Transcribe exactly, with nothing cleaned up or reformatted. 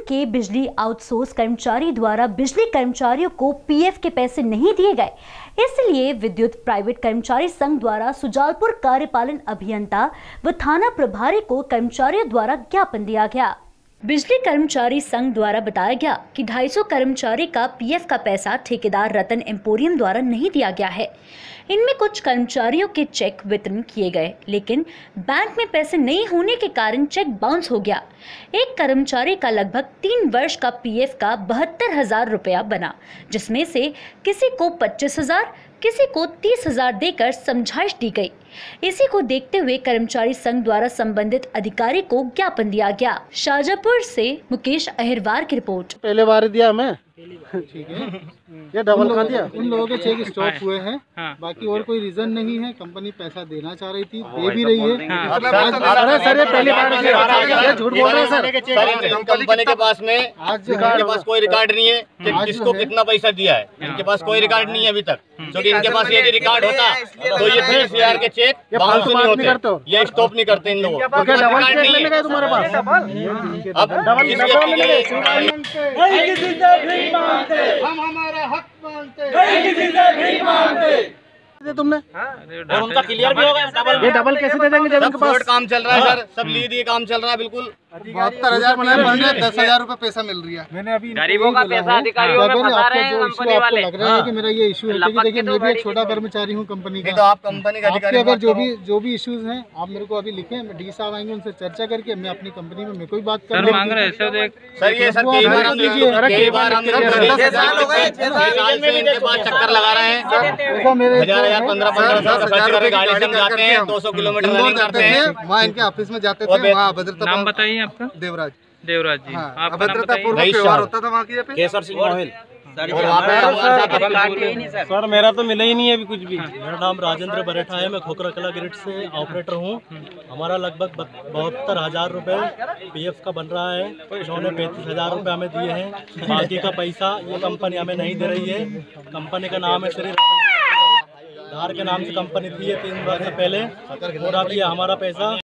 के बिजली आउटसोर्स कर्मचारी द्वारा बिजली कर्मचारियों को पीएफ के पैसे नहीं दिए गए, इसलिए विद्युत प्राइवेट कर्मचारी संघ द्वारा सुजालपुर कार्यपालन अभियंता व थाना प्रभारी को कर्मचारियों द्वारा ज्ञापन दिया गया। बिजली कर्मचारी संघ द्वारा बताया गया कि दो सौ पचास कर्मचारी का पीएफ का पैसा ठेकेदार रतन एम्पोरियम द्वारा नहीं दिया गया है। इनमें कुछ कर्मचारियों के चेक वितरण किए गए, लेकिन बैंक में पैसे नहीं होने के कारण चेक बाउंस हो गया। एक कर्मचारी का लगभग तीन वर्ष का पीएफ का बहत्तर हजार रुपया बना, जिसमें से किसी को पच्चीस हजार, किसी को तीस हजार देकर समझाइश दी गई। इसी को देखते हुए कर्मचारी संघ द्वारा संबंधित अधिकारी को ज्ञापन दिया गया। शाहजहांपुर से मुकेश अहिरवार की रिपोर्ट। पहले बार दिया मैं, ठीक है, ये डबल खा दिया। उन लोगों के चेक स्टॉप हुए हैं, हाँ। बाकी और कोई रीजन नहीं है। कंपनी पैसा देना चाह रही थी, दे भी रही है। हाँ। सर ये पहली बार झूठ बोल रहे हैं सर। कंपनी के पास में आज इनके पास कोई रिकॉर्ड नहीं है कि किसको कितना पैसा दिया है। इनके पास कोई रिकॉर्ड नहीं है अभी तक, क्योंकि इनके पास यदि रिकॉर्ड होता तो ये बीस हजार के चेक बाउंस नहीं होते, ये स्टॉप नहीं करते इन लोगों को। तुम्हारे पास हम हमारा हक मांगते हैं। तुमने और उनका क्लियर भी हो गया। डबल ये डबल कैसे दे देंगे जब इनके पास काम चल रहा है सर, सब लीड ये काम चल रहा है। बिल्कुल बहत्तर हजार बनाए, दस हजार रूपए पैसा मिल रही है। मैंने अभी गरीबों का पैसा अधिकारियों में फंसा रहे हैं कंपनी वाले। लग रहा है कि मेरा ये इशू है, क्योंकि देखिए मैं भी एक छोटा कर्मचारी हूँ कंपनी का। तो आप कंपनी का अधिकारी, अगर जो भी जो भी इश्यूज हैं आप मेरे को अभी लिखें, मैं डी साहब आएंगे, उनसे चर्चा करके मैं अपनी कंपनी में मैं कोई बात कर मांग रहे हैं सर। ये सर कई बार कई बार हम चक्कर लगा रहे हैं, हजार हजार पंद्रह पंद्रह सौ खर्च करके गाड़ी से जाते हैं, दो सौ किलोमीटर रनिंग करते हैं। वहाँ इनके ऑफिस में जाते थे, वहाँ अभद्रता। नाम बताइए आपका? देवराज। देवराज जी, अभद्रता पूर्वक व्यवहार होता था वहाँ की। केसर सिंह मोहिल। सर मेरा तो मिला ही नहीं है अभी कुछ भी। मेरा नाम राजेंद्र बरेठा है, मैं खोखरा कला ग्रिड से ऑपरेटर हूँ। हमारा लगभग बहत्तर हजार रुपए पीएफ का बन रहा है। इन्होंने पैंतीस हजार रुपए हमें दिए हैं, बाकी का पैसा ये कंपनी हमें नहीं दे रही है। कंपनी का नाम है श्री धार के नाम से कंपनी थी ये तीन वर्ष पहले, और अब ये हमारा पैसा